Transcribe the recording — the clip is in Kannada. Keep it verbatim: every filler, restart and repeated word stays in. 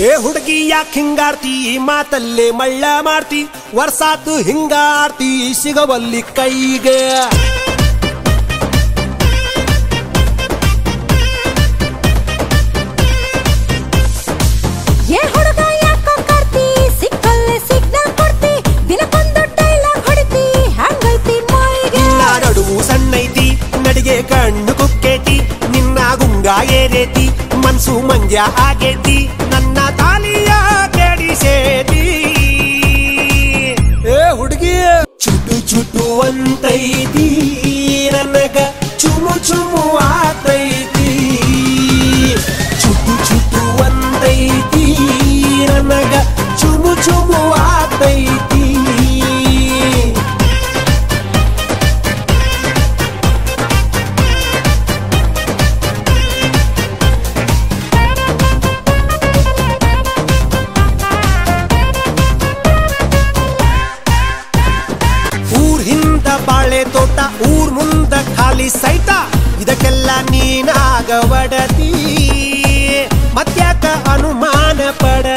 ಏ ಹುಡುಗಿ ಯಾಕೆ ಹಿಂಗಾಡ್ತಿ ಮಾತಲ್ಲೇ ಮಳ್ಳ ಮಾಡ್ತಿ ವರ್ಷಾತು ಹಿಂಗಾಡ್ತಿ ಸಿಗವಲ್ಲಿ ಕೈಗೆ ಏ ಹುಡುಗ ಯಾಕೋ ಕಾಡ್ತಿ ಸಿಕ್ಕಲ್ಲೇ ಸಿಗ್ನಲ್ ಕೊಡ್ತಿ ದಿನಕ್ಕೊಂದು ಡೈಲಾಗ್ ಹೊಡಿತಿ ಹಂಗೈತಿ ಮೈಗೆ ನಡುವು ಸಣ್ಣೈತಿ ನಡಿಗೆ ಕಣ್ಣು ಕುಕ್ಕೇತಿ ನಿನ್ನ ಗುಂಗ ಏರೇತಿ ಮನ್ಸು ಮಂಜ ಆಗೇತಿ ನನ್ನ ತಾಲಿಯ ಕೆಡಿಸೇತಿ ಏ ಹುಡುಗಿ ಚುಟು ಚುಟು ಅಂತೈತಿ ನನಗ ಚುಮು ಚುಮು ಆತೈತಿ ಚುಟು ಚುಟು ಅಂತೈತಿ ನನಗ ಚುಮು ಚುಮು ಆತೈತಿ ಬಾಳೆ ತೋಟ ಊರ್ ಮುಂದ ಖಾಲಿ ಸೈಟ ಇದಕ್ಕೆಲ್ಲ ನೀನಾಗ ಒಡತಿ ಮತ್ಯಾಕ ಅನುಮಾನ ಪಡ